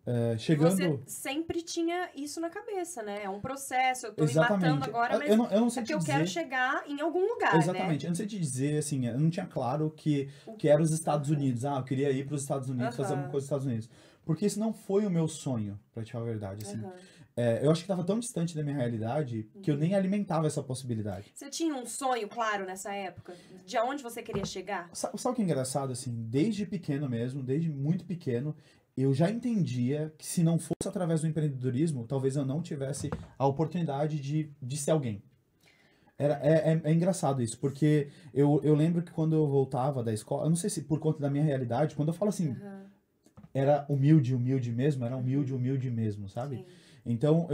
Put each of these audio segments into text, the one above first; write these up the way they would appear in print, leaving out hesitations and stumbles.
Chegando... Você sempre tinha isso na cabeça, né? É um processo, eu tô me Exatamente. matando agora, mas Eu não sei é te porque eu quero dizer... chegar em algum lugar, Exatamente. né? Eu não sei te dizer, assim, eu não tinha claro O- que era os Estados Aham, Unidos. Ah, eu queria ir para os Estados Unidos, fazer alguma aham, coisa nos Estados Unidos. Porque isso não foi o meu sonho, pra te falar a verdade, assim. aham. Eu acho que estava tão distante da minha realidade que eu nem alimentava essa possibilidade. Você tinha um sonho claro nessa época? De onde você queria chegar? Sabe o que é engraçado, assim? Desde pequeno mesmo, desde muito pequeno, eu já entendia que se não fosse através do empreendedorismo, talvez eu não tivesse a oportunidade de ser alguém. É engraçado isso, porque eu lembro que quando eu voltava da escola, eu não sei se por conta da minha realidade, quando eu falo assim, Aham, era humilde, humilde mesmo, era humilde, uhum, humilde mesmo, sabe? sim. Então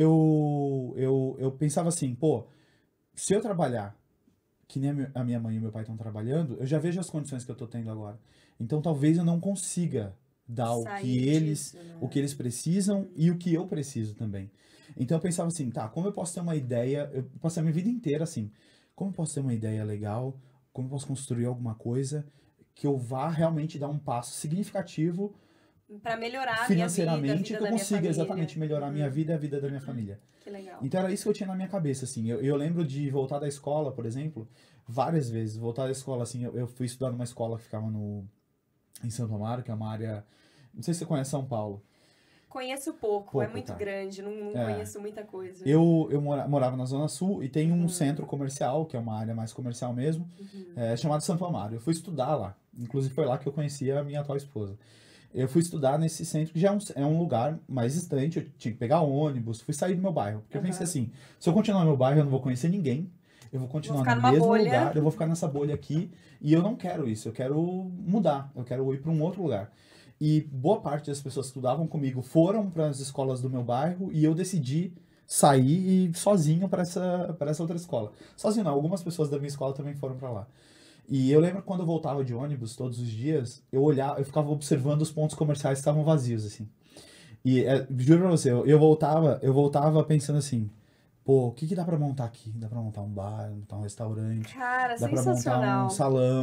eu pensava assim, pô, se eu trabalhar que nem a minha mãe e meu pai estão trabalhando, eu já vejo as condições que eu tô tendo agora. Então talvez eu não consiga dar Sair disso, o né? que eles precisam e o que eu preciso também. Então eu pensava assim, tá, como eu posso ter uma ideia, eu passei a minha vida inteira assim, como eu posso ter uma ideia legal, como eu posso construir alguma coisa que eu vá realmente dar um passo significativo Pra melhorar a minha vida, a financeiramente, vida que eu da minha consiga família. exatamente melhorar a minha Uhum, vida e a vida da minha família. que legal. Então era isso que eu tinha na minha cabeça, assim. Eu lembro de voltar da escola, por exemplo, várias vezes. Voltar da escola, assim, eu fui estudar numa escola que ficava em Santo Amaro, que é uma área... Não sei se você conhece São Paulo. Conheço pouco, é Pouco, muito tá. grande, não É. conheço muita coisa. Eu morava na Zona Sul e tem um Uhum, centro comercial, que é uma área mais comercial mesmo, uhum. chamado Santo Amaro. Eu fui estudar lá. Inclusive foi lá que eu conheci a minha atual esposa. Eu fui estudar nesse centro que já é um lugar mais distante, eu tinha que pegar ônibus, fui sair do meu bairro. Porque eu pensei Aham. assim, se eu continuar no meu bairro, eu não vou conhecer ninguém, eu vou Vou continuar ficar no numa mesmo bolha. lugar, eu vou ficar nessa bolha aqui, e eu não quero isso, eu quero mudar, eu quero ir para um outro lugar. E boa parte das pessoas que estudavam comigo foram para as escolas do meu bairro, e eu decidi sair e ir sozinho para essa outra escola. Sozinho não, algumas pessoas da minha escola também foram para lá. E eu lembro que quando eu voltava de ônibus todos os dias, eu olhava, eu ficava observando os pontos comerciais que estavam vazios, assim. E juro pra você, eu voltava pensando assim, pô, o que que dá pra montar aqui? Dá pra montar um bar, montar um restaurante, Cara, dá pra montar sensacional.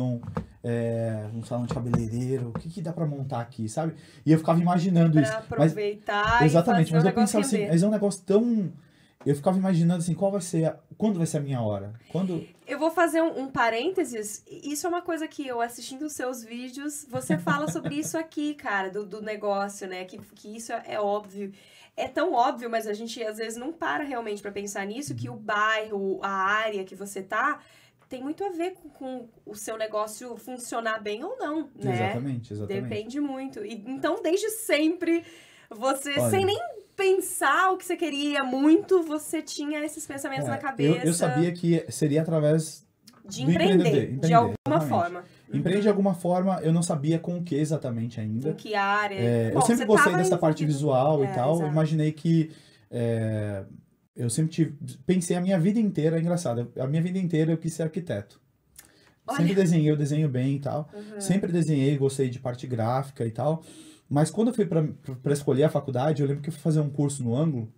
um salão de cabeleireiro, o que que dá pra montar aqui, sabe? E eu ficava imaginando isso. Pra Mas aproveitar e exatamente, fazer o mas eu negócio pensava assim, render. mas é um negócio tão. Eu ficava imaginando assim, quando vai ser a minha hora? Quando. Eu vou fazer um parênteses. Isso é uma coisa que eu assistindo os seus vídeos, você fala sobre isso aqui, cara, do negócio, né? Que isso é óbvio. É tão óbvio, mas a gente às vezes não para realmente pra pensar nisso, que o bairro, a área que você tá, tem muito a ver com o seu negócio funcionar bem ou não, né? Exatamente, exatamente. Depende muito. E, então, desde sempre, você, sem Olha, nem pensar o que você queria muito, você tinha esses pensamentos na eu cabeça sabia que seria através de do empreender, empreender, de empreender, alguma exatamente. forma. Empreende de alguma forma, eu não sabia com o que exatamente Em ainda. que área? Eu Bom, sempre você gostei estava dessa parte envolvido. visual e É, tal. exato. Imaginei que eu sempre pensei a minha vida inteira, é engraçado, a minha vida inteira eu quis ser arquiteto. Sempre Olha. desenhei, eu desenho bem e tal. Uhum. Sempre desenhei, gostei de parte gráfica e tal. Mas quando eu fui para escolher a faculdade, eu lembro que eu fui fazer um curso no Ângulo